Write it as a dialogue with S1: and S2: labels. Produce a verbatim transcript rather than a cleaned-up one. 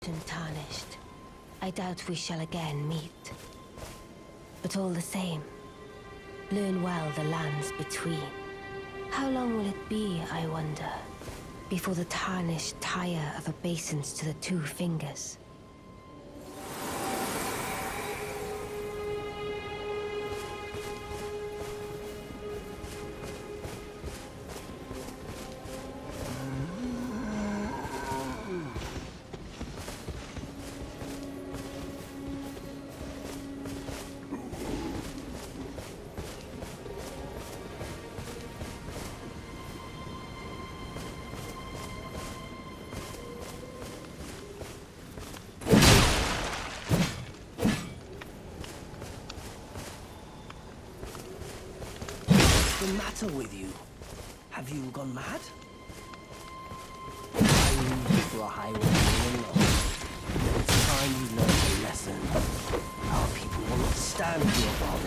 S1: and tarnished. I doubt we shall again meet. But all the same, learn well the lands between. How long will it be, I wonder, before the tarnished tire of obeisance to the two fingers?
S2: What's the matter with you? Have you gone mad? I need for a highway alone. It's time you learn a lesson. Our people will not stand your